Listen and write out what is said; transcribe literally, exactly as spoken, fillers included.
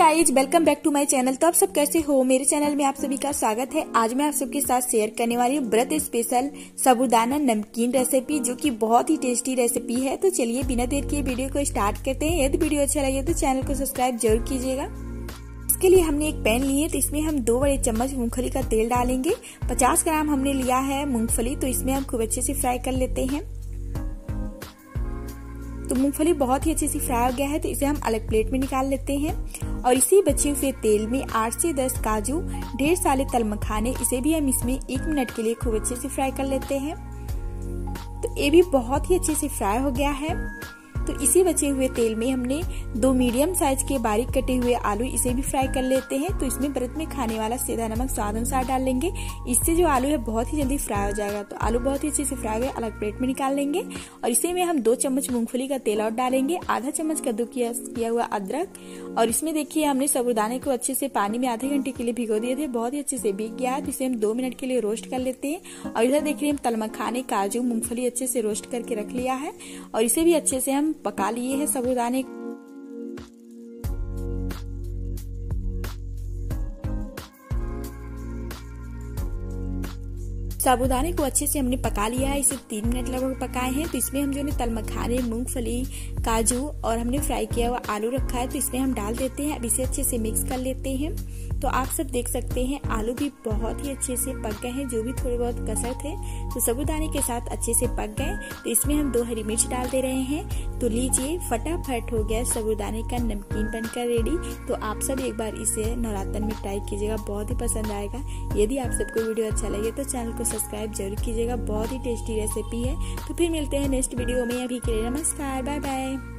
Guys, welcome back to my channel. तो आप सब कैसे हो? मेरे चैनल में आप सभी का स्वागत है। आज मैं आप सबके साथ शेयर करने वाली हूँ व्रत स्पेशल साबूदाना नमकीन रेसिपी, जो कि बहुत ही टेस्टी रेसिपी है। तो चलिए बिना देर के वीडियो को स्टार्ट करते हैं। यदि वीडियो अच्छा लगे तो चैनल को सब्सक्राइब जरूर कीजिएगा। इसके लिए हमने एक पैन लिए, तो इसमें हम दो बड़े चम्मच मूंगफली का तेल डालेंगे। पचास ग्राम हमने लिया है मूंगफली, तो इसमें हम खूब अच्छे से फ्राई कर लेते हैं। तो मूंगफली बहुत ही अच्छे से फ्राई हो गया है, तो इसे हम अलग प्लेट में निकाल लेते हैं। और इसी बचे हुए तेल में आठ से दस काजू, ढेर सारे तल मखाने, इसे भी हम इसमें एक मिनट के लिए खूब अच्छे से फ्राई कर लेते हैं। तो ये भी बहुत ही अच्छे से फ्राई हो गया है। तो इसी बचे हुए तेल में हमने दो मीडियम साइज के बारीक कटे हुए आलू, इसे भी फ्राई कर लेते हैं। तो इसमें व्रत में खाने वाला सेंधा नमक स्वाद अनुसार डाल लेंगे। इससे जो आलू है बहुत ही जल्दी फ्राई हो जाएगा। तो आलू बहुत ही अच्छे से फ्राई हुए अलग प्लेट में निकाल लेंगे। और इसी में हम दो चम्मच मूंगफली का तेल और डालेंगे, आधा चम्मच कद्दू किया, किया हुआ अदरक। और इसमें देखिए हमने साबूदाने को अच्छे से पानी में आधे घंटे के लिए भिगो दिए थे, बहुत ही अच्छे से भीग गया है। तो इसे हम दो मिनट के लिए रोस्ट कर लेते हैं। और इधर देखिए हम तल मखाने, काजू, मूंगफली अच्छे से रोस्ट करके रख लिया है। और इसे भी अच्छे से हम पका लिए है साबूदाने। साबूदाने को अच्छे से हमने पका लिया है, इसे तीन मिनट लगभग पकाए हैं। तो इसमें हम जो है तल मखाने, मूंगफली, काजू और हमने फ्राई किया हुआ आलू रखा है, तो इसमें हम डाल देते हैं। अब इसे अच्छे से मिक्स कर लेते हैं। तो आप सब देख सकते हैं आलू भी बहुत ही अच्छे से पक गए हैं, जो भी थोड़े बहुत कसर थे तो साबूदाने के साथ अच्छे से पक गए। तो इसमें हम दो हरी मिर्च डाल दे रहे हैं। तो लीजिए, फटाफट हो गया साबूदाने का नमकीन बनकर रेडी। तो आप सब एक बार इसे नवरात्र में ट्राई कीजिएगा, बहुत ही पसंद आएगा। यदि आप सबको वीडियो अच्छा लगे तो चैनल को सब्सक्राइब जरूर कीजिएगा, बहुत ही टेस्टी रेसिपी है। तो फिर मिलते हैं नेक्स्ट वीडियो में। अभी के लिए नमस्कार, बाय बाय।